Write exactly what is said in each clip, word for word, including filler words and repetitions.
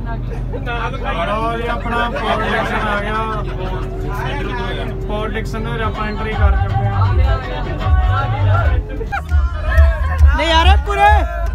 जी अपना पॉलिटिक्सन आ गया। पॉलिटिक्सन में आप एंट्री कर चुके हैं। नहीं यार पूरे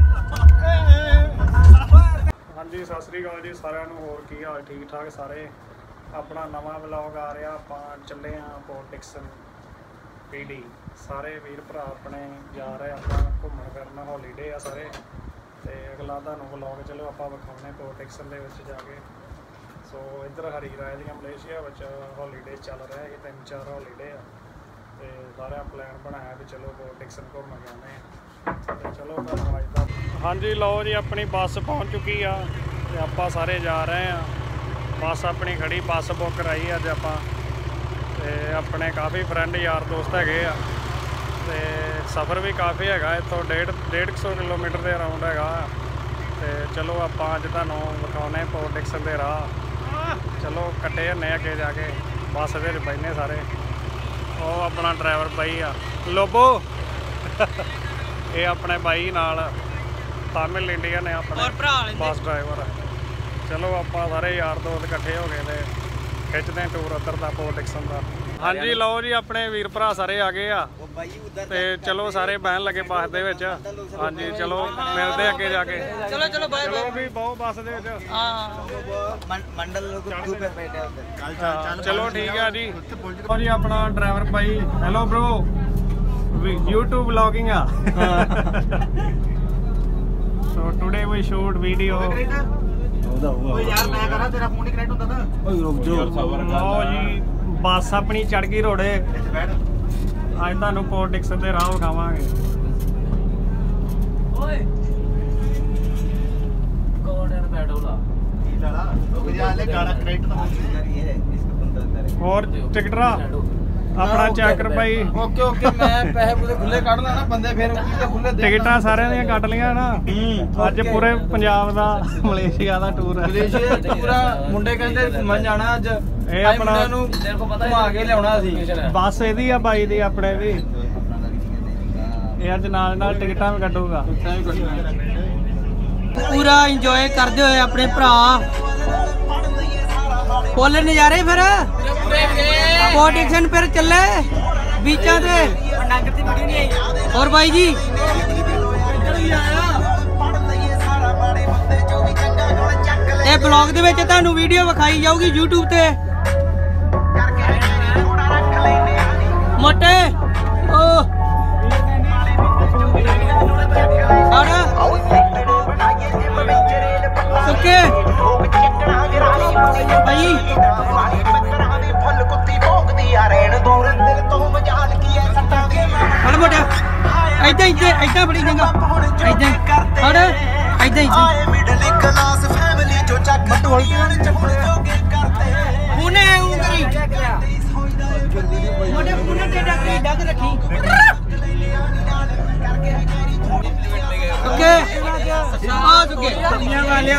हाँ जी सत श्री अकाल जी सारिਆਂ ਨੂੰ। ਹੋਰ ਕੀ हाल ठीक ठाक सारे। अपना नवा व्लॉग आ रहा। आप चले हाँ पॉलिटिक्सन पीडी। सारे वीर भरा अपने जा रहे अपना घूमन फिरन हॉलीडे आ सारे। तो अगला तुहानूं व्लॉग चलो आप विखाने पॉलिटिक्सन दे विच जाके। सो इधर हरी राय दी मलेशिया विच हॉलीडे चल रहे हैं। तीन चार हॉलीडे आ ते सारा प्लान बनाया भी चलो पॉलिटिक्सन घूम के आने। चलो हाँ जी लो जी अपनी बस पहुँच चुकी आ। आप सारे जा रहे हैं। बस अपनी खड़ी बस बुक कराई अज आप अपने काफ़ी फ्रेंड यार दोस्त है। सफ़र भी काफ़ी है इतों डेढ़ डेढ़ सौ किलोमीटर के अराउंड है। तो चलो आप अज तुहानूं विखाने पॉलिटिक्सन के राह। चलो कट्टे जन्ने अगे जाके बस दे बहने सारे। वो अपना ड्राइवर बाई आ लोबो ये अपने बाई नाल तमिल इंडियन है अपने बस ड्राइवर। चलो आप सारे यार दोस्त इकट्ठे हो गए खिंचते टूर उधर का पॉलिटिक्सन का। हाँ जी लो जी अपने वीर भरा सारे आ गए आ ते चलो सारे बहन लगे बस दे विच। हाँ जी चलो मिलते अगे जाके। चलो चलो बाय चलो भी बहुत बस दे विच। मंडल चलो ठीक है जी। और जी अपना ड्राइवर भाई हेलो ब्रो यूट्यूब व्लॉगिंग आ। So today we shoot video. यार मैं करा तेरा फोन ही कनेक्ट होता था। ओए रुक जाओ लो जी बस अपनी चढ़ गई रोड़े। अज तुहानूं पॉलिटिक्स दे राह विखावांगे। ओए कौन है बैठोला ईला रुक जा ले गाना कनेक्ट तो ये इसको बंद कर। और टिकटरा अपना चेक कर भाई। ओके ओके मैं पैसे पूरे खुले काट लेना बंदे फिर खुले टिकटा सारे दी कट लिया ना। अज पूरे पंजाब दा मलेशिया दा टूर है। मलेशिया पूरा मुंडे कहंदे घुमन जाना अज। ਇਹ ਆਪਣਾ ਨੂੰ ਘੁਮਾ ਕੇ ਲਿਆਉਣਾ ਸੀ। ਬੱਸ ਇਹਦੀ ਆ ਬਾਈ ਦੀ ਆਪਣੇ ਦੀ। ਇਹ ਅੱਜ ਨਾਲ ਨਾਲ ਟਿਕਟਾਂ ਵੀ ਕੱਢੂਗਾ। ਪੂਰਾ ਇੰਜੋਏ ਕਰਦੇ ਹੋਏ ਆਪਣੇ ਭਰਾ ਫੁੱਲ ਨਜ਼ਾਰੇ। ਫਿਰ ਪੋਲਿਟਿਕਸ਼ਨ ਫਿਰ ਚੱਲੇ ਬੀਚਾਂ ਤੇ। ਹੋਰ ਬਾਈ ਜੀ ਇਹ ਬਲੌਗ ਦੇ ਵਿੱਚ ਤੁਹਾਨੂੰ ਵੀਡੀਓ ਵਿਖਾਈ ਜਾਊਗੀ YouTube ਤੇ। मोटे ओ सुके भाई हड़ मोटा ऐदा ऐदा ऐदा बड़ी चंगा ऐदा हड़ ऐदा ऐदा पुणे उंगली मोटे पुणे टेढ़ा करी डग रखी। ओके आ चुके दुनिया वाले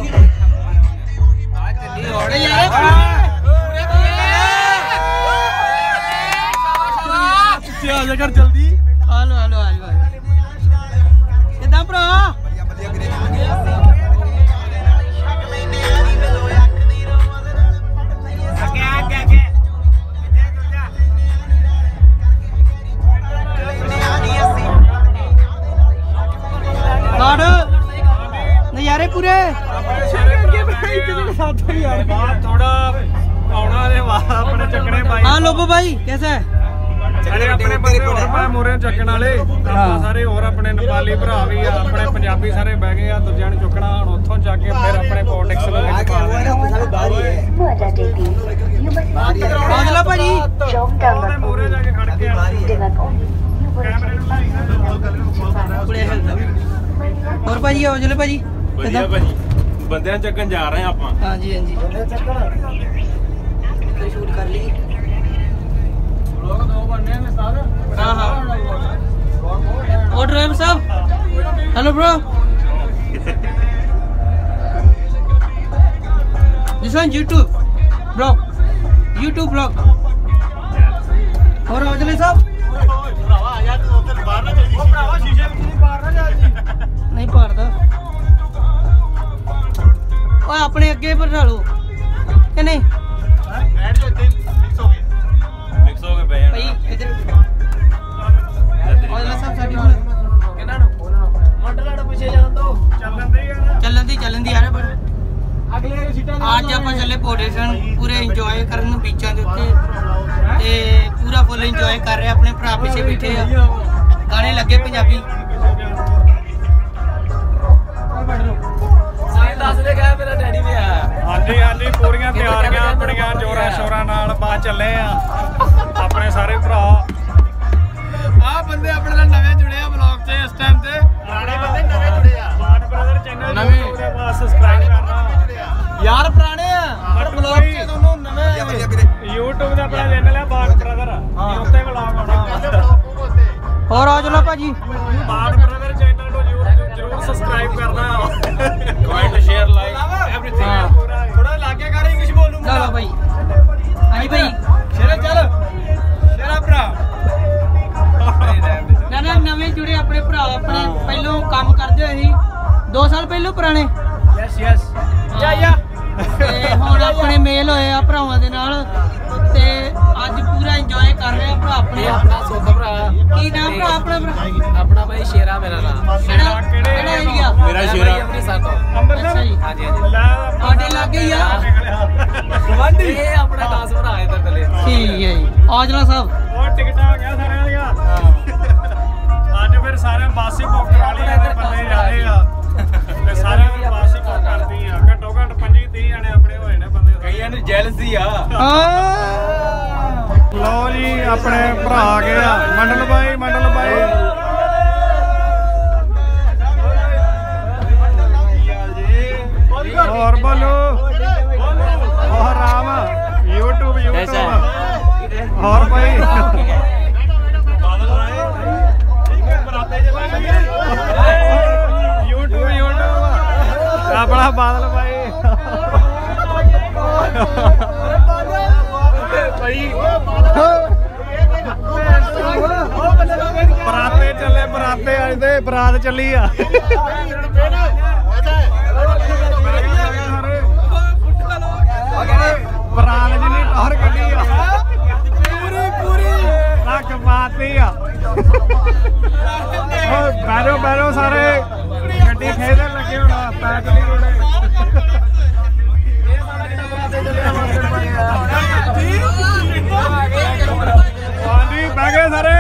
अरे यार आ जा कर जल्दी। हेलो हेलो हेलो किदा भरा नजारे पूरे थोड़ा अपने चकने भाई। हाँ लोबो भाई कैसा है? अरे अपने बंदे और मोरे चकन वाले सारे और अपने नेपाली भरा भी आ अपने पंजाबी सारे बह गए दूजे ने चुकना उतों जाके फिर अपने पॉलिटिक्स भाजी मोरे जाके खड़ के और भाजी औजले भाजी बढ़िया भाजी बंदे चक्कन जा रहे हैं आप। हाँ जी हाँ जी शूट कर ली। हाँ हाँ और ड्राइवर साहब hello bro this one YouTube blog YouTube blog. और औजले साहब नहीं पारदा ਓਏ ਆਪਣੇ ਅੱਗੇ ਬਿਠਾ ਲਓ ਕਿ ਨਹੀਂ ਬੈਠ ਜਾਓ ਇੱਥੇ ਮਿਕਸ ਹੋ ਗਏ ਮਿਕਸ ਹੋ ਕੇ ਬਹਿ ਜਾਣਾ ਭਾਈ ਇਧਰ ਔਜਲਾ ਸਾਹਿਬ ਸਾਡੀ ਹੁਣ ਕਿਹਨਾਂ ਨੂੰ ਮੰਡਲਾਂ ਨੂੰ ਪਿੱਛੇ ਜਾਣ ਦੋ ਚੱਲਣ ਦੇ ਯਾਰ ਚੱਲਣ ਦੀ ਚੱਲਣ ਦੀ ਆ ਰਿਹਾ ਪਰ ਅਗਲੇ ਸੀਟਾਂ ਅੱਜ ਆਪਾਂ ਚੱਲੇ ਪੋਡੇਸ਼ਨ ਪੂਰੇ ਇੰਜੋਏ ਕਰਨ ਬੀਚਾਂ ਦੇ ਉੱਤੇ ਤੇ ਪੂਰਾ ਫੁੱਲ ਇੰਜੋਏ ਕਰ ਰਹੇ ਆਪਣੇ ਭਰਾ ਪਿੱਛੇ ਬੈਠੇ ਆ ਗਾਣੇ ਲੱਗੇ ਪੰਜਾਬੀ ਸਾਈਂ ਦੱਸ ਦੇ ਗਿਆ ਮੇਰਾ ਡੈਡੀ ਵੀ ਆਇਆ ਹਾਂਜੀ ਹਾਂਜੀ ਪੂਰੀਆਂ ਤਿਆਰੀਆਂ ਆਪਣੀਆਂ ਜੋਰਾਂ ਸ਼ੋਰਾਂ ਨਾਲ ਬਾਹਰ ਚੱਲੇ ਆ ਆਪਣੇ ਸਾਰੇ ਭਰਾ ਆ ਬੰਦੇ ਆਪਣੇ ਨਾਲ ਨਵੇਂ ਜੁੜੇ ਆ ਵਲੌਗ 'ਚ ਇਸ ਟਾਈਮ ਤੇ ਪੁਰਾਣੇ ਬੰਦੇ ਨਵੇਂ ਜੁੜੇ ਆ ਬਾਟ ਬ੍ਰਦਰ ਚੈਨਲ ਨਵੇਂ। ਉਹਦੇ ਬਾਅਦ ਸਬਸਕ੍ਰਾਈਬ ਕਰਨਾ ਯਾਰ ਪੁਰਾਣੇ ਆ ਪਰ ਵਲੌਗ 'ਚ ਦੋਨੋਂ ਨਵੇਂ YouTube ਦਾ ਆਪਣਾ ਚੈਨਲ ਆ ਬਾਟ ਬ੍ਰਦਰ ਉੱਤੇ ਵਲੌਗ ਆਉਣਾ ਹੋਰ ਔਜਲਾ ਭਾਜੀ ਬਾਟ ਬ੍ਰਦਰ ਚੈਨਲ ਨੂੰ ਜਰੂਰ ਜਰੂਰ ਸਬਸਕ੍ਰਾਈਬ ਕਰਨਾ ਕਮੈਂਟ ਸ਼ੇਅਰ ਲਾਈਕ ਐਵਰੀਥਿੰਗ ਥੋੜਾ ਲਾਗੇ ਕਰ ਇੰਗਲਿਸ਼ ਬੋਲ ਨੂੰ ਚਲੋ ਭਾਈ ਹਾਂਜੀ ਭਾਈ ਸ਼ੇਰਾ ਚੱਲ ਸ਼ੇਰਾ ਭਰਾ ਨਾ ਨਾ ਨਵੇਂ ਜੁੜੇ ਆਪਣੇ ਭਰਾ ਆਪਣੇ ਪਹਿਲੋਂ ਕੰਮ ਕਰਦੇ ਹੋਏ ਸੀ ਦੋ ਸਾਲ ਪਹਿਲੋਂ ਪੁਰਾਣੇ ਯੈਸ ਯੈਸ ਯਾ ਯਾ ਤੇ ਹੁਣ ਆਪਣੇ ਮੇਲ ਹੋਏ ਆ ਭਰਾਵਾਂ ਦੇ ਨਾਲ ਤੇ ਅੱਜ ਪੂਰਾ ਇੰਜੋਏ ਕਰ ਰਹੇ ਆ ਭਰਾ ਆਪਣੇ ਆਪਣਾ ਸੁੱਖ ਭਰਾ ਕੀ ਨਾਮ ਭਰਾ ਆਪਣਾ ਭਰਾ ਆਪਣਾ ਭਾਈ ਸ਼ੇਰਾ ਮੇਰਾ ਨਾਮ ਕਿਹੜਾ ਕਿਹੜਾ ਏਰੀਆ ਮੇਰਾ ਸ਼ੇਰਾ ਅੰਮ੍ਰਿਤਸਰ ਤੋਂ ਅੱਛਾ ਜੀ ਹਾਂਜੀ ਹਾਂਜੀ ਸਾਡੇ ਲਾਗੇ ਹੀ ਆ ਗਵਾਂਢੀ ਇਹ ਆਪਣਾ ਖਾਸ ਭਰਾ ਹੈ ਇੱਧਰ ਥੱਲੇ ਠੀਕ ਹੈ ਜੀ ਔਜਲਾ ਸਾਹਿਬ ਉਹ ਟਿਕਟਾਂ ਆ ਗਿਆ ਸਾਰਿਆਂ ਦੀਆਂ ਅੱਜ ਫਿਰ ਸਾਰੇ ਬਾਸੀ ਬੁੱਕ ਵਾਲੀ ਦੇ ਬੰਦੇ ਜਾ ਰਹੇ ਆ ਤੇ ਸਾਰਿਆਂ ਨੂੰ ਬਾਸੀ ਬੁੱਕ ਕਰਦੀ ਆ ਘੱਟੋ ਘੱਟ ਪੰਜੀ ਤੀਹ ਜਣੇ ਆਪਣੇ ਹੋਏ ਨੇ ਬੰਦੇ ਕਈਆਂ ਨੂੰ ਜੈਲਸੀ ਆ ਲਓ ਜੀ ਆਪਣੇ ਭਰਾ ਆ ਗਏ ਆ ਮੰਡਲ ਬਾਈ ਮੰਡਲ ਬਾਈ ਹੋਰ ਬੋਲੋ ਹੋਰ ਰਾਮ YouTube YouTube ਹੋਰ ਭਾਈ YouTube YouTube ਆਪਣਾ ਬਾਦਲ ਭਾਈ ਭਾਈ ਬਰਾਤੇ ਚੱਲੇ ਬਰਾਤੇ ਅੱਜ ਦੇ ਬਰਾਤ ਚੱਲੀ ਆ ਬਰਾਤ ਜਿੰਨੀ ਟੌਰ ਕੱਢੀ ਆ ਪੂਰੀ ਪੂਰੀ ਲੱਕ ਪਾਤੀ ਆ ਓ ਬੈਰੋ ਬੈਰੋ ਸਾਰੇ ਗੱਡੀ ਖੇਡਣ ਲੱਗੇ ਹੋਣਾ ਪੈਟਲੀ ਰੋੜੇ ਹਾਂਜੀ ਬਹਿ ਗਏ ਸਾਰੇ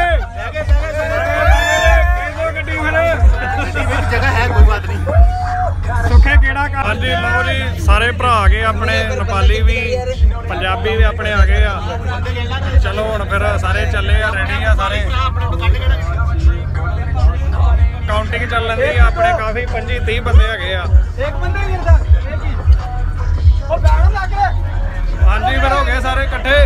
ਗੱਡੀ ਖੜੇ ਜਗ੍ਹਾ ਹੈ ਕੋਈ ਬਾਤ ਨਹੀਂ ਸੁੱਖੇ ਕਿਹੜਾ ਕਰ ਹਾਂਜੀ ਲਓ ਜੀ ਸਾਰੇ ਭਰਾ ਆ ਗਏ ਆਪਣੇ ਨੇਪਾਲੀ ਵੀ ਪੰਜਾਬੀ ਵੀ ਆਪਣੇ ਆ ਗਏ ਆ ਚਲੋ ਹੁਣ ਫਿਰ ਸਾਰੇ ਚੱਲੇ ਆ ਰੈਡੀ ਆ ਸਾਰੇ ਕਾਊਂਟਿੰਗ ਚੱਲਣ ਦੀ ਆ ਆਪਣੇ ਕਾਫੀ ਪੰਜੀ ਤੀਹ ਬੰਦੇ ਹੈਗੇ ਆ ਇੱਕ ਬੰਦਾ ਹੀ ਗਿਰਦਾ ਉਹ ਬੈਠ ਲਾ ਕੇ ਹਾਂਜੀ ਫਿਰ ਹੋ ਗਏ ਸਾਰੇ ਇਕੱਠੇ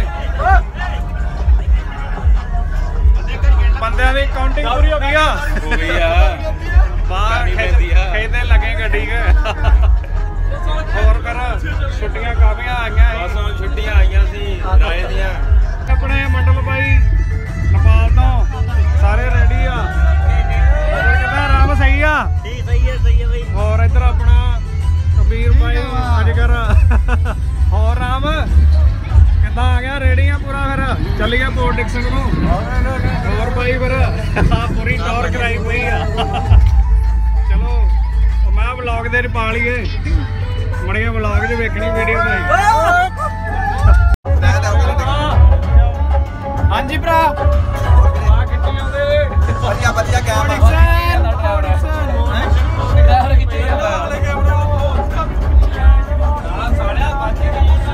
ਬੰਦਿਆਂ ਦੀ ਕਾਊਂਟਿੰਗ ਪੂਰੀ ਹੋ ਗਈ ਆ ਹੋ ਗਈ ਆ ਬਾਹਰ ਖੇਦੇ ਲੱਗੇ ਗੱਡੀ ਕੇ ਹੋਰ ਕਰ ਛੁੱਟੀਆਂ ਕਾਫੀਆਂ ਆਈਆਂ ਸੀ ਬਸ ਹੁਣ ਛੁੱਟੀਆਂ ਆਈਆਂ ਸੀ ਰਾਏ ਦੀਆਂ ਆਪਣੇ ਮੰਡਲ ਬਾਈ ਨੇਪਾਲ ਤੋਂ ਸਾਰੇ ਰੈਡੀ ਆ ਹੋਰ ਕਿਦਾਂ ਰਾਮ ਸਹੀ ਆ ਠੀਕ ਸਹੀ ਹੈ ਸਹੀ ਹੈ ਭਾਈ ਹੋਰ ਇੱਧਰ ਆਪਣਾ ਕਬੀਰ ਭਾਈ ਅਜਗਰ ਹੋਰ ਰਾਮ ਕਿੱਦਾਂ ਆ ਗਿਆ ਰੈਡੀ ਆ ਪੂਰਾ ਫਿਰ ਚੱਲੀਏ ਪੋਰਟ ਡਿਕਸਨ ਨੂੰ ਹੋਰ ਭਾਈ ਫਿਰ ਆ ਪੂਰੀ ਟੌਰ ਕਰਾਈ ਹੋਈ ਆ ਚਲੋ ਮੈਂ ਵਲੌਗ ਦੇ ਪਾ ਲਈਏ ਮੜੀਆਂ ਵਲੌਗ 'ਚ ਵੇਖਣੀ ਵੀਡੀਓ ਤੇ ਹਾਂਜੀ ਭਰਾ ਆ ਕਿੱਥੇ ਆਉਂਦੇ ਵਧੀਆ ਵਧੀਆ ਕੈਮਰਾ ਕਿੱਥੇ ਜਾਂਦਾ ਸਾਲਿਆ ਬਾਜੀ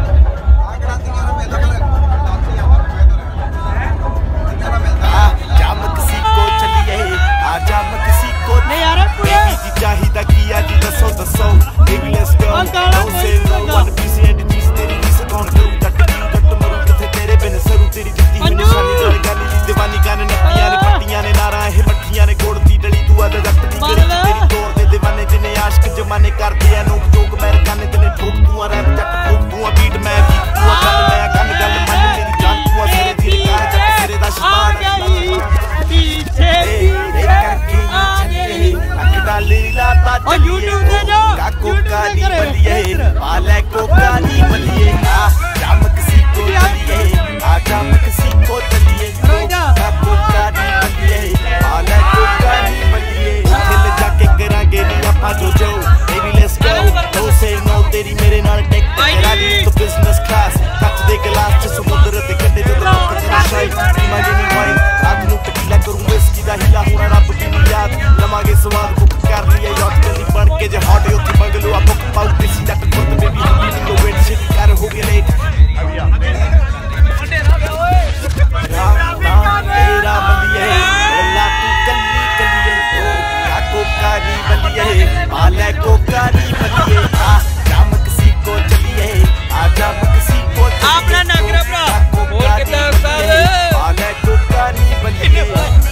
ਨਹੀਂ ਯਾਰ ਪੂਰੇ ਚਾਹੀਦਾ ਕੀ ਅੱਜ ਦੱਸੋ ਦੱਸੋ baby let's go don't say no one piece and piece ਤੇਰੀ ਰੀਸ ਕੌਣ ਕਰੂ ਜੱਟ ਦੀ ਜੱਟ ਮਰੂ ਕਿੱਥੇ ਤੇਰੇ ਬਿਨ ਸਰੂ ਤੇਰੀ ਜੱਤੀ ਹੋਈ ਨਿਸ਼ਾਨੀ ਨਾਲ ਗੱਲ ਦੀ ਦੀਵਾਨੀ ਕੰਨ ਨੱਪੀਆਂ ਨੇ ਪੱਟੀਆਂ ਨੇ ਨਾਰਾਂ ਇਹ ਮੱਠੀਆਂ ਨੇ ਗੋੜ ਦੀ ਡਲੀ ਤੂੰ ਅੱਜ ਜੱਟ ਦੀ ਗਲੀ ਤੇਰੀ ਤੋੜ ਦੇ ਦੀਵਾਨੇ ਜਿਨੇ ਆਸ਼ਕ ਜਮਾਨੇ ਕਰਦੇ ਆ ਨੋਕ ਜੋਕ ਮੈਂ ਕੰਨ ਤੇ ਨੇ ਠੋਕ ਤੂੰ ਆ ਰੈਪ ਜੱਟ ਠੋਕ ਤੂੰ ਆ ਬੀਟ ਮੈਂ ਬੀਟ ਤੂੰ ਆ ਗੱਲ ਮੈਂ ਗੱਲ ਗੱਲ ਮੰਨ ਮੇਰੀ ਜਾਨ ਤੂੰ ਆ ਸਿਰੇ ਦੀ ਕਾਰ ਜੱਟ ਸਿਰੇ ਦਾ ਸ਼ਿਕਾਰ ਪੀਛੇ ਲੀਲਾ ਤਾ YouTube ਤੇ ਜਾ कोका नी बलिए पाले कोका नी बलिए आ जा मेक्सिको चलिए आ जा मेक्सिको चलिए कोका कोका नी बलिए पाले कोका नी बलिए दिल जाके करांगे नी आपां जो जो baby let's go don't say no तेरी मेरे नाल टेक करा ली तो बिजनेस क्लास ਕੱਚ ਦੇ ਗਲਾਸ ਚ ਸਮੁੰਦਰ ਤੇ ਕੱਢੇ ਜਦੋਂ ਪੱਤਰ ਸ਼ਾਈ ਮਾਜੇ ਨੀ ਵਾਈ ਰਾਤ ਨੂੰ ਟਕੀਲਾ ਕਰੂੰ ਵਿਸਕੀ ਦਾ ਹੀਲਾ ਹੋਣਾ ਰੱਬ ਦੀ ਨੀ ਯਾਦ ਲਵਾਂਗੇ ਸਵਾਦ ਬੁੱਕ ਕਰ ਲਈਏ ਯਾਦ ਜਲਦੀ ਬਣ ਕੇ ਜੇ ਹੌਟ ਉੱਥੇ ਬੰਗਲੂ ਆ ਬੁੱਕ ਪਾਉ ਤੇ ਸੀਦਾ ਟੁੱਟ ਬੇਬੀ ਹਮੀ ਨੂੰ ਵੇਟ ਸ਼ਿਟ ਕਰ ਹੋ ਗਏ ਲੇਟ ਤੇਰਾ ਬਲੀਏ ਅੱਲਾ ਤੂੰ ਕੱਲੀ ਕੱਲੀਏ ਕਾ ਕੋਕਾ ਨੀ ਬਲੀਏ ਆਲੇ ਕੋਕਾ ਨੀ ਬਲੀਏ ਆ ਜਾ ਮੈਕਸੀਕੋ ਚਲੀਏ ਆ ਜਾ ਮੈਕਸੀਕੋ ਆਪਣਾ ਨਾਗਰਾ ਭਰਾ ਹੋਰ ਕਿੱਦਾਂ ਉਸਤਾਦ ਆਲੇ ਕੋਕਾ ਨੀ ਬਲੀਏ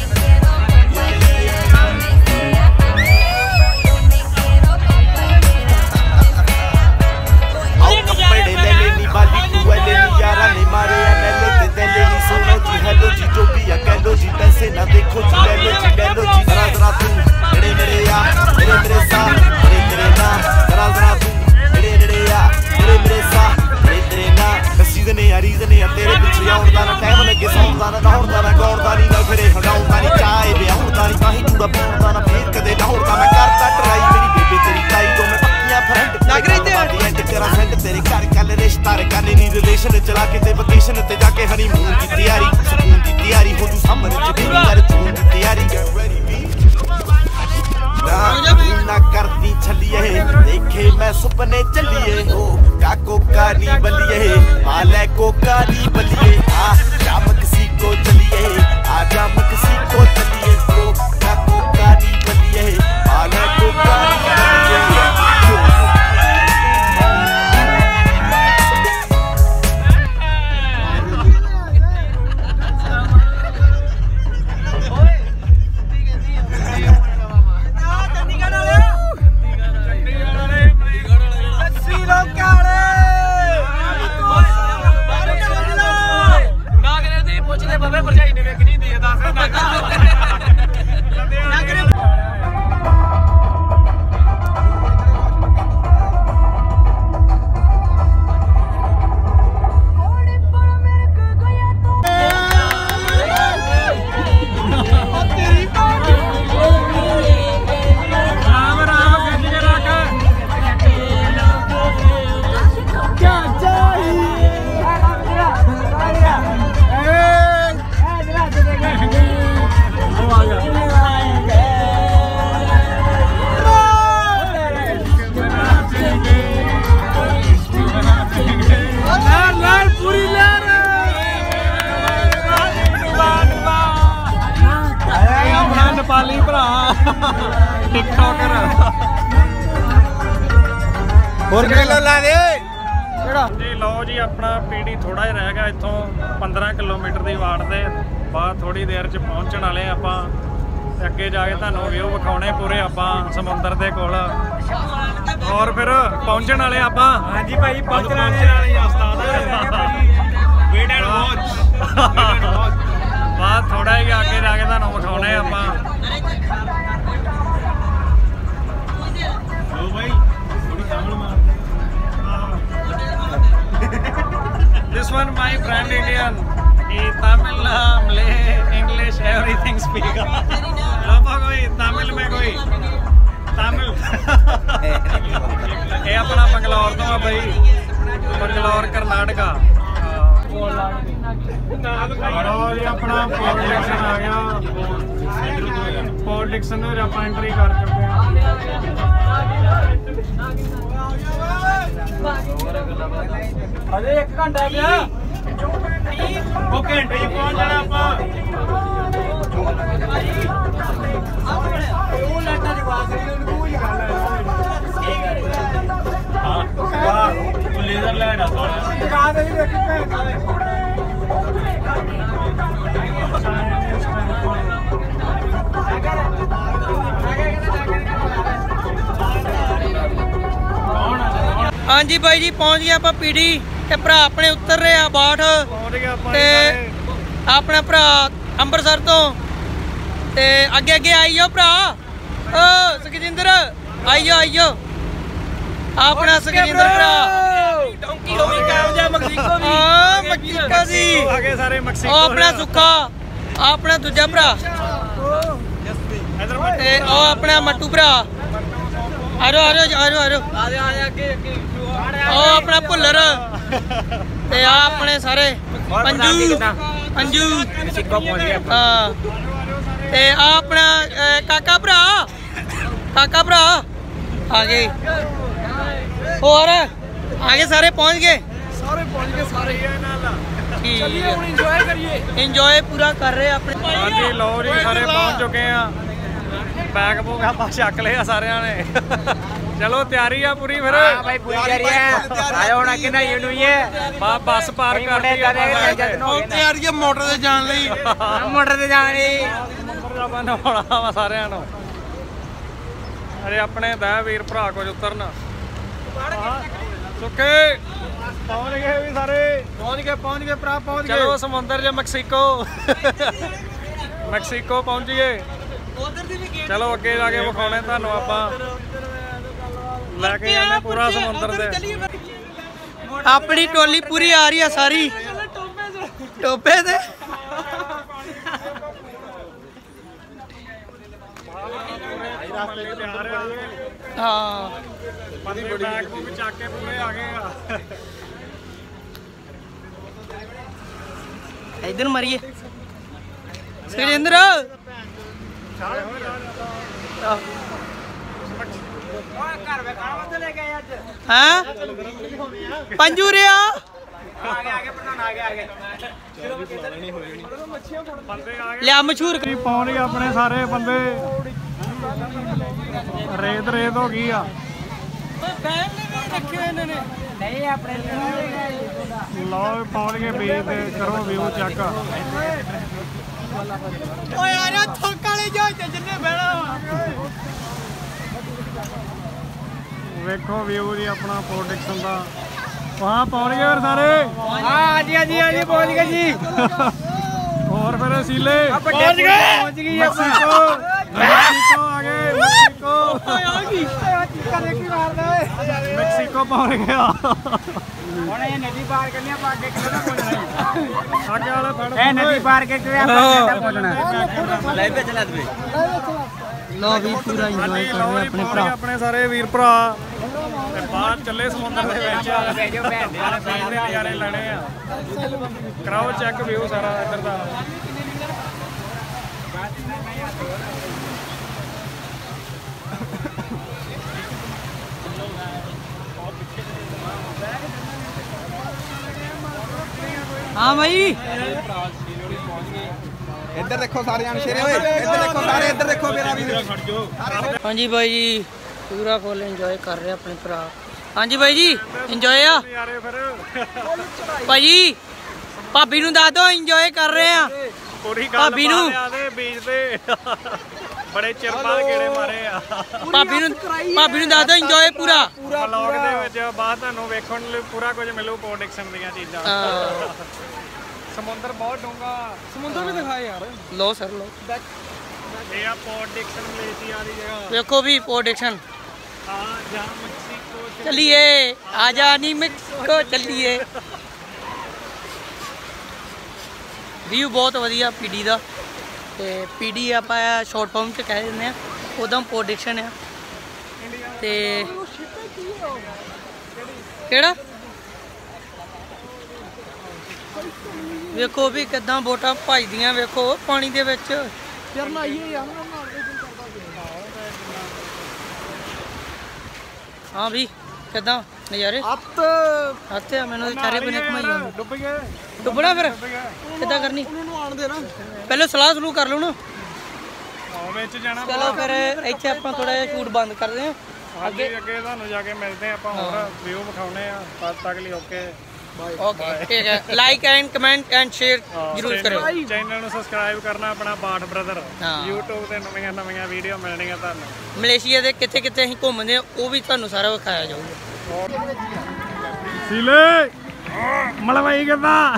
ना देखो जी ले लो जी ले लो जी जरा जरा तू नेड़े नेड़े आ मेरे मेरे सा मेरे तेरे ना जरा जरा तू नेड़े नेड़े आ मेरे मेरे सा मेरे तेरे ना सीजन है रीजन है तेरे पीछे आउंदा ना टाइम लगे सौंदा ना दौड़दा ना गौड़दा नहीं ना फिरे हगाउंदा नहीं चाय ब्याहुंदा नहीं काहीं टूड़ा पाउंदा ना फिर कदे दौड़दा मैं करता ट्राई मेरी बेबी तेरी ताई तो मैं पक्कियां फ्रेंड लग रही ते एंड तेरा फ्रेंड तेरे घर कल रिश्ता रखाने नी रिलेशन चला के ते वेकेशन ते जाके हनीमून की तैयारी सुकून की तैयारी हो तू सामने च बेबी कर चून की तैयारी ना करती छलिए देखे मैं सुपने चलिए हो का कोका नी बलिए पाले कोका नी बलिए आ जा मेक्सिको चलिए आ जा मेक्सिको चलिए हो का कोका नी बलिए पाले कोका नी बलिए नेपाली भरा टिकटॉकर ਹੋਰ ਕਿਲੋ ਲਾ ਦੇ ਕਿਹੜਾ ਜੀ ਲਓ ਜੀ ਆਪਣਾ ਪੀਡੀ ਥੋੜਾ ਜਿਹਾ ਰਹਿ ਗਿਆ ਇੱਥੋਂ ਪੰਦਰਾਂ ਕਿਲੋਮੀਟਰ ਦੀ ਵਾਟ ਦੇ ਬਾਅਦ ਥੋੜੀ ਦੇਰ ਚ ਪਹੁੰਚਣ ਵਾਲੇ ਆਪਾਂ ਤੇ ਅੱਗੇ ਜਾ ਕੇ ਤੁਹਾਨੂੰ ਵਿਊ ਵਿਖਾਉਣੇ ਪੂਰੇ ਆਪਾਂ ਸਮੁੰਦਰ ਦੇ ਕੋਲ ਔਰ ਫਿਰ ਪਹੁੰਚਣ ਵਾਲੇ ਆਪਾਂ ਹਾਂਜੀ ਭਾਈ ਪਹੁੰਚਣ ਵਾਲੇ ਆ ਉਸਤਾਦ ਵੇਟ ਐਂਡ ਵਾਚ ਬਾਅਦ ਥੋੜਾ ਜਿਹਾ ਅੱਗੇ ਜਾ ਕੇ ਤੁਹਾਨੂੰ ਵਿਖਾਉਣੇ ਆਪਾਂ ਲੋ ਭਾਈ ਥੋੜੀ ਸਾਹਮਣੇ ਮਾਰ This one my friend Indian. He Tamil, Malay, English, everything speak. Lapa koi Tamil में कोई Tamil. ये अपना बंगलौर तो है भाई. बंगलौर कर्नाटका. और ये अपना पोर्ट डिक्सन आ गया. पोर्ट डिक्सन में आप एंट्री कर चुके हैं. अरे एक घंटा गया वो घंटे ही पहुंच जाना आपा वो लाटा दी बात नहीं उनको ही गल है हां वाह वो लेजर लाइट आ थोड़ा दिखा दे देखी हाँ जी भाई जी पहुंच गया आप पीढ़ी ते भरा अपने उतर रहे आ बाट ते अपना भरा अंबरसर तो ते अगे अगे आई जाओ भरा ओ सुखजिंदर आई जाओ आई जाओ अपना सुखजिंदर भरा डोंकी हो गई कामयाब मैक्सिको भी हां मैक्सिको दी आगे सारे ओ मैक्सिको अपना सुखा अपना दूजा भरा इधर ते ओ अपना मट्टू भरा आरो आरो आरो आरो आ जा आ जा आगे आगे ओ अपना भुल्लर ते आ अपने सारे पंजू पंजू मैक्सिको पहुंच गया हां ते आ अपना काका भरा काका भरा आ गए और आगे सारे पहुंच गए सारे पहुंच गए सारे चलिए ਹੁਣ ਇੰਜੋਏ ਕਰੀਏ इंजॉय पूरा कर रहे अपने ਹਾਂਜੀ ਲੋ ਜੀ ਸਾਰੇ ਪਹੁੰਚ ਚੁੱਕੇ ਆ ਬੈਗ ਬੂਗ ਆਪਾਂ ਚੱਕ ਲਿਆ ਸਾਰਿਆਂ ਨੇ ਚਲੋ ਤਿਆਰੀ ਆ ਪੂਰੀ ਫਿਰ हां भाई पूरी तैयारी है आयो ना कि नहीं यूं ही है ਬਾ ਬੱਸ ਪਾਰ ਕਰਤੀ ਆਪਾਂ तैयारी है मोटर से जान ली मोटर ਤੇ ਜਾਣੀ ਨੰਬਰ ਦਾ ਬਣਾਉਣਾ ਵਾ ਸਾਰਿਆਂ ਨੂੰ ਅਰੇ ਆਪਣੇ ਦਾ ਵੀਰ ਭਰਾ ਕੁਝ ਉਤਰਨ ਸੁੱਕੇ ਪਹੁੰਚ ਗਏ ਵੀ ਸਾਰੇ पहुंच गए पहुंच गए भरा पहुंच ਚਲੋ ਸਮੁੰਦਰ ਜੇ ਮੈਕਸੀਕੋ ਮੈਕਸੀਕੋ ਪਹੁੰਚੀਏ ਚਲੋ ਅੱਗੇ ਜਾ ਕੇ ਵਿਖਾਉਣੇ ਤੁਹਾਨੂੰ ਆਪਾਂ ਲੈ ਕੇ ਜਾਂਦੇ ਪੂਰਾ ਸਮੁੰਦਰ ਦੇ अपनी टोली पूरी आ रही है सारी टोपे से हाँ ਬੰਦੇ ਬੈਗ ਬੁੱਕ ਚੱਕ ਕੇ ਪੂਰੇ ਆ ਗਏ ਆ इधर मारिए सुरेंद्र ਘਰ ਵੇ ਖਾਣਾ ਤੇ ਲੈ ਕੇ ਆਏ ਅੱਜ हाँ पंजू रिया आगे आगे प्रधान आगे आगे ਬੰਦੇ ਆ ਗਏ लिया मशहूर ਜੀ ਪਹੁੰਚ ਗਏ ਆਪਣੇ ਸਾਰੇ ਬੰਦੇ ਰੇਤ ਰੇਤ ਹੋ ਗਈ ਆ नहीं अपने ਲਓ ਪਹੁੰਚ ਗਏ ਬੀਚ ਤੇ ਕਰੋ ਵਿਊ ਚੈੱਕ ओए यार थोक वाले जहाज ते जिन्ने बैठा ਵੇਖੋ ਵਿਊ ਜੀ ਆਪਣਾ ਪ੍ਰੋਡਕਸ਼ਨ ਦਾ ਵਹਾਂ ਪਹੁੰਚ ਗਏ ਫਿਰ ਸਾਰੇ हां जी हां जी हां जी पहुंच गए जी ਹੋਰ ਫਿਰ ਸੀਲੇ पहुंच गए पहुंच गई ਮੈਕਸੀਕੋ ਮੈਕਸੀਕੋ ਆ ਗਏ ਮੈਕਸੀਕੋ ਮੈਕਸੀਕੋ ਪਹੁੰਚ ਗਿਆ ਹੁਣ ਇਹ ਨਦੀ ਪਾਰ ਕਰਨੀ ਆਪਾਂ ਅੱਗੇ ਕਿੱਥੇ ਪਹੁੰਚਣਾ ਅੱਗੇ ਵਾਲਾ ਫੜ ਇਹ ਨਦੀ ਪਾਰ ਕਰਕੇ ਆਪਾਂ ਕਿੱਥੇ ਪਹੁੰਚਣਾ ਲੈ ਭੇਜ ਲੈ ਤੂੰ लो भी पूरा एंजॉय कर रहे अपने भरा ਆਪਣੇ ਸਾਰੇ ਵੀਰ ਭਰਾ ਤੇ ਬਾਹਰ ਚੱਲੇ ਸਮੁੰਦਰ ਦੇ ਵਿੱਚ ਭੇਜੋ ਭੈਣ ਦੇ ਵਾਲਾ ਬੀਚ ਦੇ ਨਜ਼ਾਰੇ ਲੈਣੇ ਆ ਕਰਾਓ ਚੈੱਕ ਵਿਊ ਸਾਰਾ ਇੱਧਰ ਦਾ हाँ भाई ਇੱਧਰ ਦੇਖੋ ਸਾਰੇ ਜਾਨ ਸ਼ੇਰੇ ਓਏ ਇੱਧਰ ਦੇਖੋ ਸਾਰੇ ਇੱਧਰ ਦੇਖੋ ਮੇਰਾ ਵੀਰ हाँ जी भाई जी पूरा फुल एंजॉय कर रहे अपने भरा हाँ जी भाई जी एंजॉय आ ਨਜ਼ਾਰੇ ਫਿਰ भाई भाभी ਨੂੰ ਦੱਸ ਦੋ एंजॉय कर रहे हैं ਪੂਰੀ ਗੱਲ ਭਾਬੀ ਨੂੰ। ਆ ਦੇ ਬੀਚ ਤੇ ਬੜੇ ਚਿਰ ਬਾਅਦ ਗੇੜੇ ਮਾਰੇ ਆ ਭਾਬੀ ਨੂੰ ਭਾਬੀ ਨੂੰ ਦੱਸ ਦੋ एंजॉय पूरा ਵਲੌਗ ਦੇ ਵਿੱਚ ਬਾਅਦ ਤੁਹਾਨੂੰ ਵੇਖਣ ਲਈ ਪੂਰਾ ਕੁਝ ਮਿਲੂ ਪ੍ਰੋਡਕਸ਼ਨ ਦੀਆਂ ਚੀਜ਼ਾਂ हाँ, ਸਮੁੰਦਰ ਬਹੁਤ ਡੂੰਘਾ समुंदर भी दिखाए यार लो सर लो ਇਹ ਆ ਪ੍ਰੋਡਕਸ਼ਨ ਮਲੇਸ਼ੀਆ ਦੀ ਜਗ੍ਹਾ देखो भी प्रोडक्शन ਆ ਜਾਂ ਮੈਕਸੀਕੋ ਚ चलिए आजा नी मैक्सिको चलिए व्यू बहुत ਵਧੀਆ ਪੀਡੀ ਦਾ ਤੇ ਪੀਡੀ ਆਪਾਂ ਸ਼ਾਰਟ ਫਾਰਮ ਚ ਕਹਿ ਦਿੰਦੇ ਆ ਉਦੋਂ ਪ੍ਰੋਡਕਸ਼ਨ ਆ ਤੇ ਕਿਹੜਾ ਵੇਖੋ ਵੀ ਕਿਦਾਂ ਬੋਟਾਂ ਭਜਦੀਆਂ ਵੇਖੋ ਪਾਣੀ ਦੇ ਵਿੱਚ ਯਾਰ ਨਾਈਏ ਯਾਰ ਹਾਂ ਵੀ ਕਿਦਾਂ ਨਜ਼ਾਰੇ ਅੱਤ ਆਤੇ ਆ ਮੈਨੂੰ ਚਾਰੇ ਬਨੇ ਘਮਾਈ ਜਾਂਦੇ ਡੁੱਬ ਗਏ ਡੁੱਬਣਾ ਫਿਰ ਕਿੱਦਾਂ ਕਰਨੀ ਪਹਿਲਾਂ ਸਲਾਹ ਸਲੂ ਕਰ ਲਓ ਨਾ ਆ ਵਿੱਚ ਜਾਣਾ ਚਲੋ ਫਿਰ ਇੱਥੇ ਆਪਾਂ ਥੋੜਾ ਜਿਹਾ ਸ਼ੂਟ ਬੰਦ ਕਰਦੇ ਹਾਂ ਅੱਗੇ ਅੱਗੇ ਤੁਹਾਨੂੰ ਜਾ ਕੇ ਮਿਲਦੇ ਆ ਆਪਾਂ ਹੋਰ ਵਿਊ ਵਿਖਾਉਣੇ ਆ ਤਦ ਤੱਕ ਲਈ ਓਕੇ ਓਕੇ ਠੀਕ ਹੈ like and comment and share ਜਰੂਰ ਕਰਿਓ ਚੈਨਲ ਨੂੰ ਸਬਸਕ੍ਰਾਈਬ ਕਰਨਾ ਆਪਣਾ ਬਾਟ ਬ੍ਰਦਰ ਹਾਂ। YouTube ਤੇ ਨਵੀਆਂ ਨਵੀਆਂ ਵੀਡੀਓ ਮਿਲਣਗੀਆਂ ਤੁਹਾਨੂੰ ਮਲੇਸ਼ੀਆ ਦੇ ਕਿੱਥੇ ਕਿੱਥੇ ਅਸੀਂ ਘੁੰਮਦੇ ਆ ਉਹ ਵੀ ਤੁਹਾਨੂੰ ਸਾਰਾ ਵਿਖਾਇਆ ਜਾਊਗਾ ਸੀਲੇ ਮਲਵਾਈ ਕਿੱਦਾਂ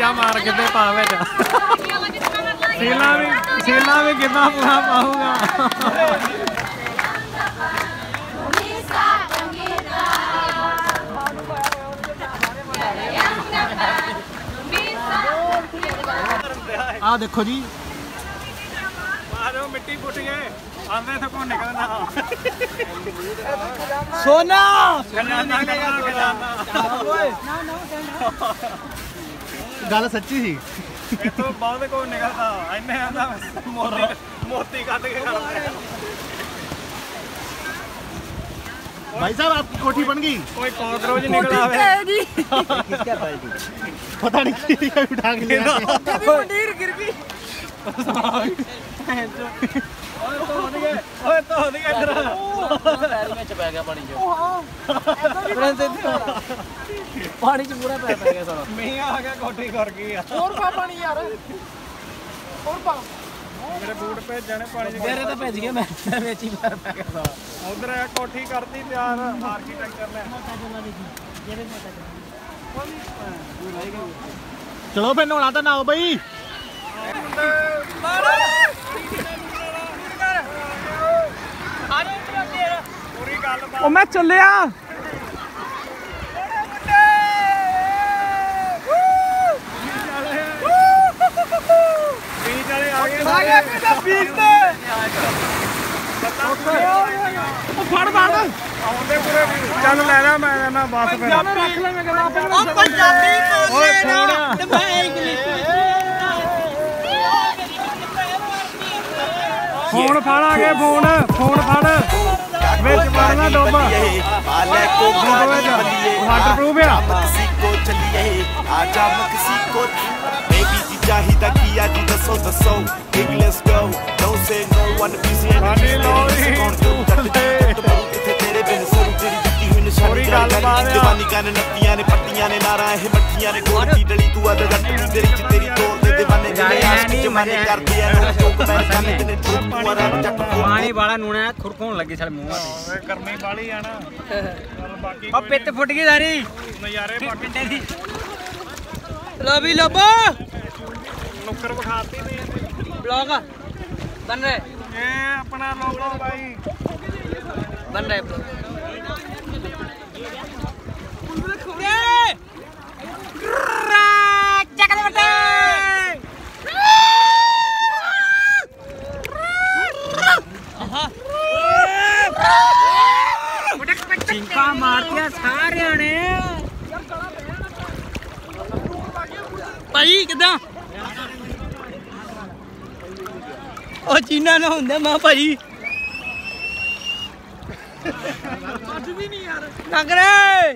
ਸੀਲਾ ਮਾਰ ਕਿਤੇ ਪਾ ਵਿੱਚ ਸੀਲਾ ਵੀ ਸੀਲਾ ਵੀ ਕਿੱਦਾਂ ਪੂਰਾ ਪਾਊਗਾ ਆ ਦੇਖੋ ਜੀ ਮਾਰੋ ਮਿੱਟੀ ਪੁੱਟ ਗਏ ਆਂਦੇ ਇੱਥੇ ਕੋ ਨਿਕਲਣਾ ਸੋਨਾ ਖਜ਼ਾਨਾ ਖਜ਼ਾਨਾ ਗੱਲ ਸੱਚੀ ਸੀ ਇੱਥੋਂ ਬਹੁਤ ਕੋ ਨਿਕਲਦਾ ਇੰਨੇ ਆਂਦਾ ਮੋਤੀ ਮੋਤੀ ਕੱਢ ਕੇ ਕਰਦੇ भाई साहब आपकी कोठी बन गई ਕੋਈ ਕਾਕਰੋਚ ਨਿਕਲ ਆਵੇ किसका पाएगी पता नहीं किसका उठा के लिया ਪਨੀਰ ਗਿਰ ਗਈ ਓਏ ਧੋ ਦਈਏ ਓਏ ਧੋ ਦਈਏ ਇੱਧਰ पैर में चपा गया पानी जो पानी च पूरा पैर पै गया सारा ਮੀਂਹ ਆ ਗਿਆ ਕੋਠੀ ਕਰ ਗਈ ਆ ਹੋਰ ਪਾ ਪਾਣੀ ਯਾਰ ਹੋਰ ਪਾ ਮੇਰੇ ਬੂਟ ਭੇਜਣੇ ਪਾਣੀ ਚ मेरे तो भेज गया मैं ਵਿੱਚ ਹੀ पैर पै गया सारा ਉਧਰ ਕੋਠੀ ਕਰਦੀ ਤਿਆਰ ਆਰਕੀਟੈਕਚਰ ਨੇ चलो फिर नहाना तो नहाओ भाई ਪੂਰੀ ਗੱਲ ਬਾਤ ਉਹ ਮੈਂ ਚੱਲਿਆ ਬੀਚ ਵਾਲੇ ਆ ਗਏ ਆ ਗਿਆ ਕਿਹਦਾ ਬੀਜ ਤੇ ਉਹ ਫੜ ਫੜ ਆਉਂਦੇ ਪੂਰੇ ਚੱਲ ਲੈ ਲੈ ਮੈਂ ਨਾ ਬਸ ਫਿਰ ਰੱਖ ਲੈ ਮੈਂ ਕਹਿੰਦਾ ਆਪੇ ਉਹ ਪੰਜਾਬੀ ਬੋਲੇ ਨਾ ਤੇ ਮੈਂ ਇੰਗਲਿਸ਼ ਫੋਨ ਫੜ ਆ ਗਏ ਫੋਨ ਫੋਨ ਫੜ ਵਿੱਚ ਮਾਰਨਾ ਡੁੱਬ ਵਾਟਰਪ੍ਰੂਫ ਆ ਮੈਕਸੀਕੋ ਚੱਲੀਏ ਆਜਾ ਮੈਕਸੀਕੋ ਬੇਬੀ ਜੀ ਚਾਹੀਦਾ ਕੀ ਅੱਜ ਦੱਸੋ ਦੱਸੋ baby let's go don't say no one ਪੀਸੀ ਸਾਡੀ ਲੋਰੀ ਕਿੱਥੇ ਤੇਰੇ ਬਿਨ ਸਰੂ ਤੇਰੀ ਜੁੱਤੀ ਹੋਈ ਨਿਸ਼ਾਨੀ ਜਵਾਨੀ ਕੰਨ ਨੱਤੀਆਂ ਨੇ ਪੱਟੀਆਂ ਨੇ ਨਾਰਾਂ ਇਹ ਮੱਠੀਆਂ ਨੇ ਗੋਲੀ ਡਲੀ ਤੂੰ ਅੱਧ ਜੱਟ ਨੂੰ ਤੇਰੀ ਚ ਤੇਰੀ ਤੋਰ ਦੇ ਦੀਵਾਨੇ ਜਿਹੜੇ ਆਸ਼ਕ ਜਮਾਨੇ ਕਰਦੇ ਆ ਲੋਕ ਚੁੱਕ ਬੈਠ ਕੰਨ ਤੇ ਠੋਕ ਤੂੰ ਆਰਾ ਜੱਟ पानी वाला नूना खुरकोन लगी सारे मुंह ਓਏ ਗਰਮੀ ਵਾਲੀ ਆ ਨਾ ਚੱਲ ਬਾਕੀ अब पिट फुट गई सारी ਨਜ਼ਾਰੇ ਬਾਕੀ पिंडे दी ਲਵੀ ਲੱਭਾ ਨੁੱਕਰ ਵਿਖਾਤੀ ਨਹੀਂ ब्लॉग बन रहे ਇਹ ਆਪਣਾ ਲੋਗੋ ਬਾਈ बन रहे ब्लॉग चिंका मारतिया सारे ने ਭਾਈ ਕਿਦਾਂ ਉਹ ਚੀਨਾ ਨਾ ਹੁੰਦਾ ਮਾਂ ਭਾਈ ਅੱਜ ਵੀ ਨਹੀਂ ਯਾਰ ਨਗਰੇ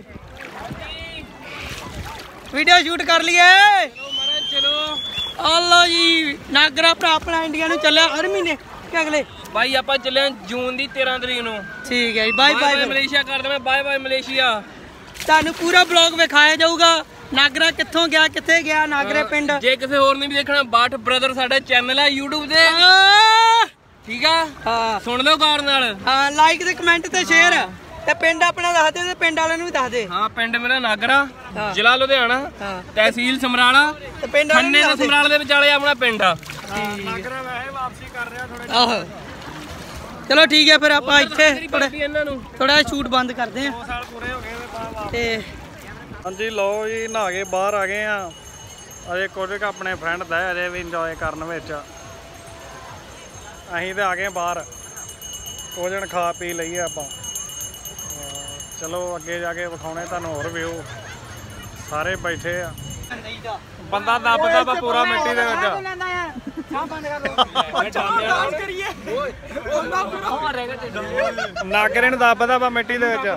ਵੀਡੀਓ ਸ਼ੂਟ ਕਰ ਲਈਏ ਚਲੋ ਮਹਾਰਾਜ ਚਲੋ ਆਲੋ ਜੀ ਨਾਗਰਾ ਭਰਾ ਆਪਣਾ ਇੰਡੀਆ ਨੂੰ ਚੱਲਿਆ ਹਰ ਮਹੀਨੇ ਕਿ ਅਗਲੇ भाई आप चले जून दी तेरह तरीक नु ਠੀਕ ਹੈ ਜੀ ਬਾਏ ਬਾਏ मलेशिया कर दे बाय बाय मलेशिया ਤੁਹਾਨੂੰ ਪੂਰਾ ਬਲੌਗ ਵਿਖਾਇਆ ਜਾਊਗਾ ਨਾਗਰਾ ਕਿੱਥੋਂ ਗਿਆ ਕਿੱਥੇ ਗਿਆ ਨਾਗਰੇ ਪਿੰਡ ਜੇ ਕਿਸੇ ਹੋਰ ਨੇ ਵੀ ਦੇਖਣਾ ਬਾਠ ਬ੍ਰਦਰ ਸਾਡਾ ਚੈਨਲ ਹੈ YouTube ਤੇ ਹਾਂ ਠੀਕ ਆ ਹਾਂ ਸੁਣ ਲਓ ਗੌਰ ਨਾਲ ਹਾਂ ਲਾਈਕ ਤੇ ਕਮੈਂਟ ਤੇ ਸ਼ੇਅਰ ਤੇ ਪਿੰਡ ਆਪਣਾ ਦੱਸ ਦੇ ਤੇ ਪਿੰਡ ਵਾਲਿਆਂ ਨੂੰ ਵੀ ਦੱਸ ਦੇ ਹਾਂ ਪਿੰਡ ਮੇਰਾ ਨਾਗਰਾ ਹਾਂ। ਜ਼ਿਲ੍ਹਾ ਲੁਧਿਆਣਾ ਹਾਂ ਤਹਿਸੀਲ ਸਮਰਾਲਾ ਤੇ ਪਿੰਡ ਵਾਲਿਆਂ ਖੰਨੇ ਨੂੰ ਤੇ ਦੱਸ ਦੇ ਸਮਰਾਲਾ ਦੇ ਵਿਚਾਲੇ ਆਪਣਾ ਪਿੰਡ ਆ ਨਾਗਰਾ ਵੈਸੇ ਵਾਪਸੀ ਕਰ ਰਿਹਾ ਥੋੜੇ ਆਹੋ ਚਲੋ ਠੀਕ ਹੈ ਫਿਰ ਆਪਾਂ ਇੱਥੇ ਥੋੜਾ ਇਹਨਾਂ ਨੂੰ ਥੋੜਾ ਸ਼ੂਟ ਬੰਦ ਕਰਦੇ ਦੋ ਸਾਲ ਪੂਰੇ ਹੋ ਗਏ ਤੇ ਬਾਅਦ ਵਾਪਸ ਤੇ ਹਾਂਜੀ ਲਓ ਜੀ ਨਹਾ ਕੇ ਬਾਹਰ ਆ ਗਏ ਆ ਅਜੇ ਕੁਝ ਕੁ ਆਪਣੇ ਫਰੈਂਡ ਦਾ ਅਜੇ ਵੀ ਇੰਜੋਏ ਕਰਨ ਵਿੱਚ ਅਸੀਂ ਤੇ ਆ ਗਏ ਬਾਹਰ ਭੋਜਨ ਖਾ ਪੀ ਲਈਏ ਆਪਾਂ ਅਹ ਚਲੋ ਅੱਗੇ ਜਾ ਕੇ ਵਿਖਾਉਣੇ ਤੁਹਾਨੂੰ ਹੋਰ ਵਿਊ ਸਾਰੇ ਬੈਠੇ ਆ ਬੰਦਾ ਦੱਬਦਾ ਵਾ ਪੂਰਾ ਮਿੱਟੀ ਦੇ ਵਿੱਚ ਨਾਗਰੇ ਨੂੰ ਦੱਬਦਾ ਵਾ ਮਿੱਟੀ ਦੇ ਵਿੱਚ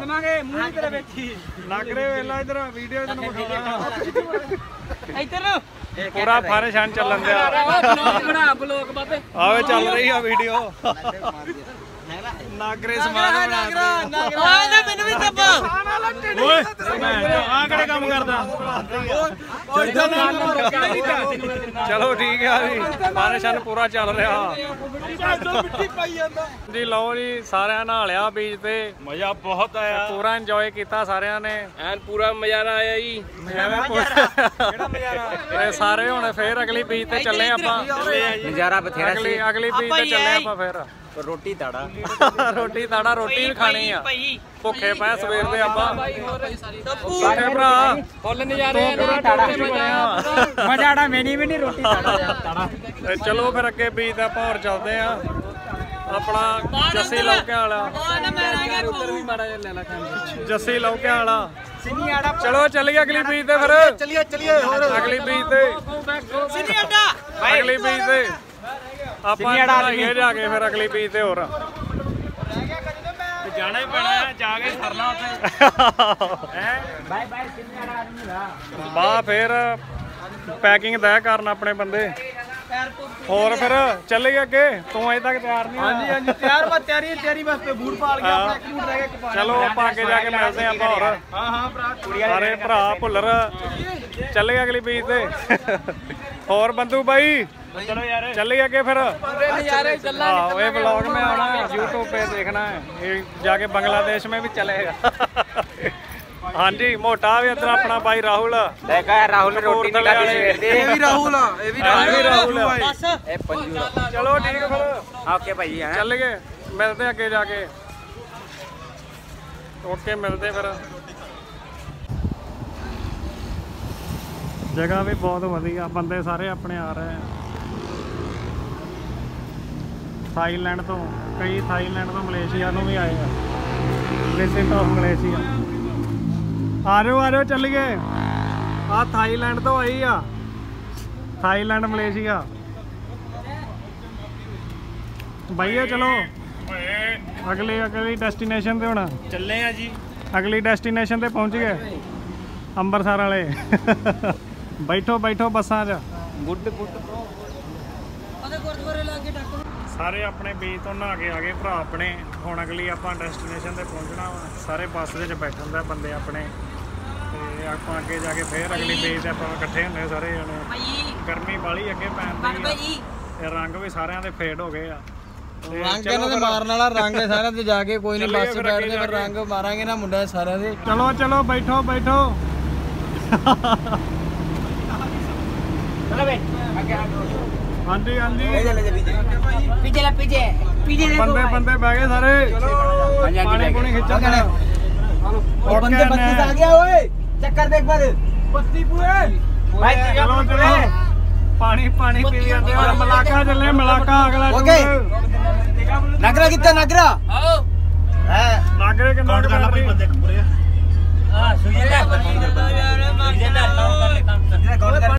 ਨਾਗਰੇ ਵੇਲਾ ਇਧਰ ਵੀਡੀਓ ਤੈਨੂੰ ਵਿਖਾਉਣਾ ਇੱਧਰ ਨੂੰ ਪੂਰਾ ਫਰਸ਼ਨ ਚੱਲਣ ਦਿਆ ਬਲੌਗ ਬਣਾ ਬਲੌਗ ਬਾਬੇ ਆਵੇ ਚੱਲ ਰਹੀ ਆ ਵੀਡੀਓ ਨਾਗਰੇ ਸਮਾਨ ਬਣਾ ਨਾਗਰਾ ਨਾਗਰਾ ਮੈਨੂੰ ਵੀ ਦੱਬਾ ਓਏ ਆ ਕਿਹੜੇ ਕੰਮ ਕਰਦਾ ਚਲੋ ਠੀਕ ਆ ਜੀ ਮਾਨੇਸ਼ਨ ਪੂਰਾ ਚੱਲ ਰਿਹਾ ਜੀ। ਲਓ ਜੀ ਸਾਰਿਆਂ ਨਾਲ ਲਿਆ ਬੀਚ ਤੇ ਮਜ਼ਾ ਬਹੁਤ ਆਇਆ ਪੂਰਾ ਇੰਜੋਏ ਕੀਤਾ ਸਾਰਿਆਂ ਨੇ ਐਨ ਪੂਰਾ ਨਜ਼ਾਰਾ ਆਇਆ ਜੀ। ਇਹ ਸਾਰੇ ਹੁਣ ਫੇਰ ਅਗਲੀ ਬੀਚ ਤੇ ਚੱਲੇ ਆਪਾਂ ਨਜ਼ਾਰਾ ਬਥੇਰਾ ਅਗਲੀ ਅਗਲੀ ਬੀਚ ਤੇ ਚੱਲੇ ਆਪਾਂ ਫੇਰ ਰੋਟੀ ਤਾੜਾ ਰੋਟੀ ਤਾੜਾ ਰੋਟੀ ਵੀ ਖਾਣੀ ਆ ਭੁੱਖੇ ਪੈ ਸਵੇਰ ਦੇ ਆਪਾਂ ਸਾਡੇ ਭਰਾ ਫੁੱਲ ਨਜ਼ਾਰੇ ਮਜ਼ਾ ਆੜਾ ਮੈਨੀ ਵੀ ਨਹੀਂ ਰੋਟੀ ਤਾੜਾ। ਚਲੋ ਫਿਰ ਅੱਗੇ ਬੀਚ ਤੇ ਆਪਾਂ ਹੋਰ ਚੱਲਦੇ ਆ ਆਪਣਾ ਜੱਸੀ ਲੌਕਿਆਂ ਵਾਲਾ ਜੱਸੀ ਲੌਕਿਆਂ ਵਾਲਾ ਚਲੋ ਚੱਲੀਏ ਅਗਲੀ ਬੀਚ ਤੇ ਫਿਰ ਚਲਿਏ ਚਲਿਏ ਹੋਰ ਅਗਲੀ ਬੀਚ ਤੇ ਅਗਲੀ ਬੀਚ ਤੇ ਆਪਾਂ ਨਹਾਈਏ ਜਾ ਕੇ ਫਿਰ ਅਗਲੀ ਬੀਚ ਤੇ ਹੋਰ ਜਾਣਾ ਹੀ ਪੈਣਾ ਜਾ ਕੇ ਸਰਨਾ ਉੱਥੇ ਹੈ ਬਾਏ ਬਾਏ ਸਿੰਨਿਆੜਾ ਆਦਮੀ ਦਾ ਬਾ ਫਿਰ ਪੈਕਿੰਗ ਦਾ ਕਰਨ ਆਪਣੇ ਬੰਦੇ ਹੋਰ ਫਿਰ ਚੱਲੀਏ ਅੱਗੇ ਤੂੰ ਅਜੇ ਤੱਕ ਤਿਆਰ ਨਹੀਂ ਹਾਂਜੀ ਹਾਂਜੀ ਤਿਆਰ ਬਾ ਤਿਆਰੀ ਤਿਆਰੀ ਵਾਸਤੇ ਬੂਟ ਪਾਲ ਗਿਆ ਆਪਣਾ ਇੱਕ ਬੂਟ ਰਹਿ ਗਿਆ ਕਪਾਲ। ਚਲੋ ਆਪਾਂ ਅੱਗੇ ਜਾ ਕੇ ਮਿਲਦੇ ਆਂ ਆਪਾਂ ਹੋਰ ਹਾਂ ਹਾਂ ਭਰਾ ਸਾਰੇ ਭਰਾ ਭੁੱਲਰ ਚੱਲੇ ਅਗਲੀ ਬੀਚ ਤੇ ਹੋਰ ਬੰਦੂ ਬਾਈ ਚਲੋ ਯਾਰ ਚੱਲੀਏ ਅੱਗੇ ਫਿਰ ਨਜ਼ਾਰੇ ਚੱਲਾਂ हाँ ये ब्लॉग में आना है यूट्यूब पे देखना है ये जाके बांग्लादेश में भी चलेगा हाँ जी मोटा भी इधर अपना भाई राहुल ਦੇਖਾ ਰਾਹੁਲ ਰੋਟੀ ਨਹੀਂ ਖਾਦੀ ਸਵੇਰ ਦੀ ਇਹ ਵੀ ਰਾਹੁਲ ਆ ਇਹ ਵੀ राहुल ਬਸ ਇਹ ਪੰਜੂ चलो ठीक है फिर ਓਕੇ ਭਾਈ ਹੈ चल गए मिलते अगे जाके ओके मिलते फिर जगह भी बहुत वधिया बंदे सारे अपने आ रहे हैं थाईलैंड तो कई थाईलैंड तो मलेशिया तो भी आए हैं विजिट ऑफ मलेशिया आ रहे हो आ रहे हो चलिए आ थाईलैंड तो आई आ थाईलैंड मलेशिया भैया चलो अगली अगली डेस्टिनेशन पे होना ਚੱਲੇ ਆ ਜੀ। अगली डेस्टिनेशन पे पहुंच गए अंबरसर वाले बैठो बैठो बसा च ਗੁੱਡ ਗੁੱਡ ਸਾਰੇ ਆਪਣੇ ਬੀਚ ਤੋਂ ਨਹਾ ਕੇ ਆ ਗਏ ਭਰਾ ਆਪਣੇ ਹੁਣ ਅਗਲੀ ਆਪਾਂ ਡੈਸਟੀਨੇਸ਼ਨ ਤੇ ਪਹੁੰਚਣਾ ਵਾ ਸਾਰੇ ਬੱਸ ਦੇ ਵਿੱਚ ਬੈਠਣ ਦਾ ਬੰਦੇ ਆਪਣੇ ਤੇ ਆਪਾਂ ਅੱਗੇ ਜਾ ਕੇ ਫੇਰ ਅਗਲੀ ਬੀਚ ਤੇ ਆਪਾਂ ਇਕੱਠੇ ਹੁੰਦੇ ਸਾਰੇ ਜਣੇ ਗਰਮੀ ਬਾਲੀ ਅੱਗੇ ਪੈਂਦੀ ਆ ਤੇ ਰੰਗ ਵੀ ਸਾਰਿਆਂ ਦੇ ਫੇਡ ਹੋ ਗਏ ਆ ਤੇ ਰੰਗ ਇਹਨਾਂ ਦੇ ਮਾਰਨ ਵਾਲਾ ਰੰਗ ਹੈ ਸਾਰਿਆਂ ਤੇ ਜਾ ਕੇ ਕੋਈ ਨਹੀਂ ਬੱਸ ਬੈਠਦੇ ਫਿਰ ਰੰਗ ਮਾਰਾਂਗੇ ਨਾ ਮੁੰਡਾ ਸਾਰਿਆਂ ਦੇ। ਚਲੋ ਚਲੋ ਬੈਠੋ ਬੈਠੋ ਚਲੋ ਬਈ ਅੱਗੇ ਹਾਂਜੀ ਹਾਂਜੀ ਪੀछे ला पीछे पीछे देखो ਬੰਦੇ ਬੰਦੇ ਬਹਿ ਗਏ ਸਾਰੇ ਪਾਣੀ ਪੂਣੀ ਖਿੱਚਣ ਦਾ और बंदे बत्तीस आ गया ओए चक्कर देख पर बत्ती पूरे भाई ਚਲੋ ਚਲੋ ਪਾਣੀ ਪਾਣੀ ਪੀ ਜਾਂਦੇ ਆ ਮਲਾਕਾ ਚੱਲੇ ਮਲਾਕਾ ਅਗਲਾ ओके नगरा कितना नगरा आओ है ਨਾਗਰੇ ਕਿੰਨਾ ਕਰਨਾ ਭਾਈ ਬੰਦੇ ਪੂਰੇ हां सुनिए ना सुनिए ना